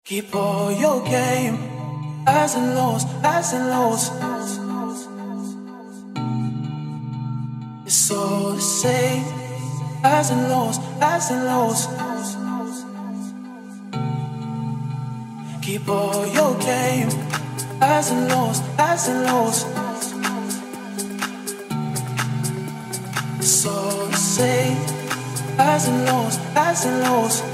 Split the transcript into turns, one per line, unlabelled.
Keep all your game, highs and lows, highs and lows. It's all the same, highs and lows, highs and lows. Keep all your game, highs and lows, highs and lows. It's all the same, highs and lows, highs and lows.